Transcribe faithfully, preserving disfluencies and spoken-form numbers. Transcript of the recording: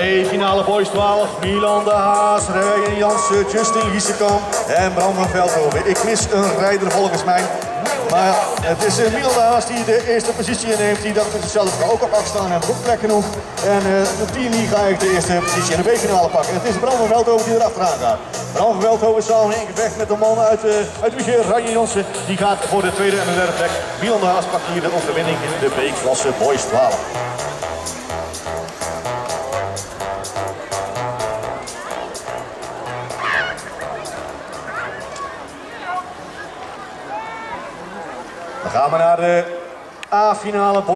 B-finale boys twaalf, Milan de Haas, Ryan Jansen, Justin Giesekamp en Bram van Veldhoven. Ik mis een rijder volgens mij. Maar het is Milan de Haas die de eerste positie inneemt. Die dacht zichzelf ook op afstaan en goed plek genoeg. En uh, de team die gaat eigenlijk de eerste positie in de B-finale pakken. Het is Bram van Veldhoven die erachteraan gaat. Bram van Veldhoven samen in gevecht met de man uit, uh, uit Uger, Ryan Jansen. Die gaat voor de tweede en de derde plek. Milan de Haas pakt hier de overwinning in de B-klasse boys twaalf. Dan gaan we naar de A-finale.